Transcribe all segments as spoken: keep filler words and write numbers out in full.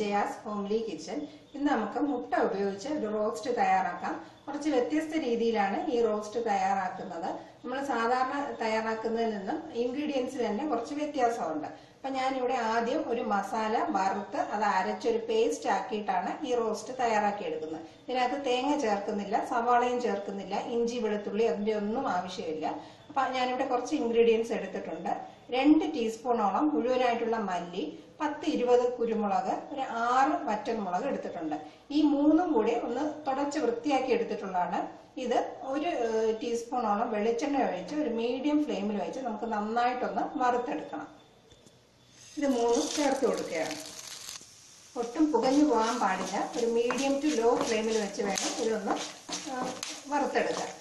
Jaya's homely kitchen. ഇന്ന് നമുക്ക് മുട്ട ഉപയോഗിച്ച് ഒരു റോസ്റ്റ് തയ്യാറാക്കാം. കുറച്ച് വ്യത്യസ്ത രീതിയിലാണ് ഈ റോസ്റ്റ് തയ്യാറാക്കുന്നത്. നമ്മൾ സാധാരണ തയ്യാറാക്കുന്നതിൽ നിന്നും ഇൻഗ്രീഡിയൻസ് തന്നെ കുറച്ച് വ്യത്യാസമുണ്ട്. അപ്പൊ ഞാനിവിടെ ആദ്യം ഒരു മസാല വറുത്ത് അത് അരച്ചൊരു പേസ്റ്റ് ആക്കിയിട്ടാണ് ഈ റോസ്റ്റ് തയ്യാറാക്കി എടുക്കുന്നത്. ഇതിനകത്ത് തേങ്ങ ചേർക്കുന്നില്ല, സവാളയും ചേർക്കുന്നില്ല, ഇഞ്ചി വെളുത്തുള്ളി അതിന്റെ ഒന്നും ആവശ്യമില്ല. അപ്പൊ ഞാനിവിടെ കുറച്ച് ഇൻഗ്രീഡിയൻസ് എടുത്തിട്ടുണ്ട്. രണ്ട് ടീസ്പൂണോളം മുഴുവനായിട്ടുള്ള മല്ലി, പത്ത് ഇരുപത് കുരുമുളക്, ഒരു ആറ് വറ്റൽമുളക് എടുത്തിട്ടുണ്ട്. ഈ മൂന്നും കൂടി ഒന്ന് തുടച്ച് വൃത്തിയാക്കി എടുത്തിട്ടുള്ളതാണ്. ഇത് ഒരു ടീസ്പൂണോളം വെളിച്ചെണ്ണ ഒഴിച്ച് ഒരു മീഡിയം ഫ്ലെയിമിൽ വെച്ച് നമുക്ക് നന്നായിട്ടൊന്ന് വറുത്തെടുക്കണം. ഇത് മൂന്നും ചേർത്ത് കൊടുക്കുകയാണ്. ഒട്ടും പുകഞ്ഞു പോകാൻ പാടില്ല. ഒരു മീഡിയം ടു ലോ ഫ്ലെയിമിൽ വെച്ച് വേണം ഇതൊന്ന് വറുത്തെടുക്കാൻ.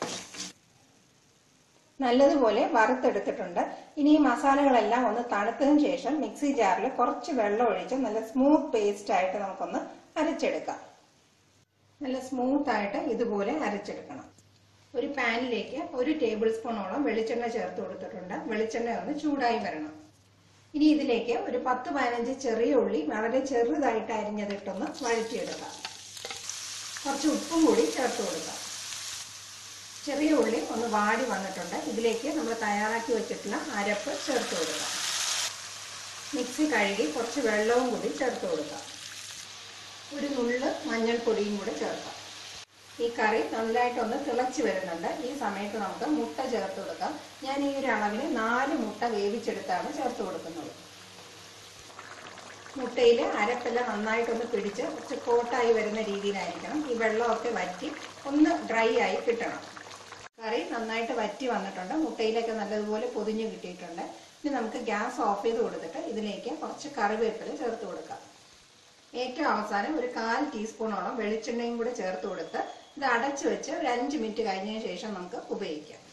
നല്ലതുപോലെ വറുത്തെടുത്തിട്ടുണ്ട്. ഇനി ഈ മസാലകളെല്ലാം ഒന്ന് തണുത്തതിന് ശേഷം മിക്സി ജാറിൽ കുറച്ച് വെള്ളം ഒഴിച്ച് നല്ല സ്മൂത്ത് പേസ്റ്റ് ആയിട്ട് നമുക്കൊന്ന് അരച്ചെടുക്കാം. നല്ല സ്മൂത്ത് ആയിട്ട് ഇതുപോലെ അരച്ചെടുക്കണം. ഒരു പാനിലേക്ക് ഒരു ടേബിൾ സ്പൂണോളം വെളിച്ചെണ്ണ ചേർത്ത് കൊടുത്തിട്ടുണ്ട്. വെളിച്ചെണ്ണ ഒന്ന് ചൂടായി വരണം. ഇനി ഇതിലേക്ക് ഒരു പത്ത് പതിനഞ്ച് ചെറിയ ഉള്ളി വളരെ ചെറുതായിട്ട് അരിഞ്ഞതിട്ടൊന്ന് വഴറ്റിയെടുക്കാം. കുറച്ച് ഉപ്പും കൂടി ചേർത്ത് കൊടുക്കാം. ചെറിയ ഉള്ളി ഒന്ന് വാടി വന്നിട്ടുണ്ട്. ഇതിലേക്ക് നമ്മൾ തയ്യാറാക്കി വെച്ചിട്ടുള്ള അരപ്പ് ചേർത്ത് കൊടുക്കാം. മിക്സി കഴുകി കുറച്ച് വെള്ളവും കൂടി ചേർത്ത് കൊടുക്കാം. ഒരു നുള്ള് മഞ്ഞൾപ്പൊടിയും കൂടി ചേർക്കാം. ഈ കറി നന്നായിട്ടൊന്ന് തിളച്ച് വരുന്നുണ്ട്. ഈ സമയത്ത് നമുക്ക് മുട്ട ചേർത്ത് കൊടുക്കാം. ഞാൻ ഈ ഒരു അളവിന് നാല് മുട്ട വേവിച്ചെടുത്താണ് ചേർത്ത് കൊടുക്കുന്നത്. മുട്ടയിൽ അരപ്പെല്ലാം നന്നായിട്ടൊന്ന് പിടിച്ച് കുറച്ച് കോട്ടായി വരുന്ന രീതിയിലായിരിക്കണം. ഈ വെള്ളമൊക്കെ വറ്റി ഒന്ന് ഡ്രൈ ആയി കിട്ടണം. കറി നന്നായിട്ട് വറ്റി വന്നിട്ടുണ്ട്. മുട്ടയിലൊക്കെ നല്ലതുപോലെ പൊതിഞ്ഞ് കിട്ടിയിട്ടുണ്ട്. ഇനി നമുക്ക് ഗ്യാസ് ഓഫ് ചെയ്ത് കൊടുത്തിട്ട് ഇതിലേക്ക് കുറച്ച് കറിവേപ്പില ചേർത്ത് കൊടുക്കാം. ഏറ്റവും അവസാനം ഒരു കാൽ ടീസ്പൂണോളം വെളിച്ചെണ്ണയും കൂടെ ചേർത്ത് കൊടുത്ത് ഇത് അടച്ചു വെച്ച് ഒരു അഞ്ച് മിനിറ്റ് കഴിഞ്ഞതിന് ശേഷം നമുക്ക് ഉപയോഗിക്കാം.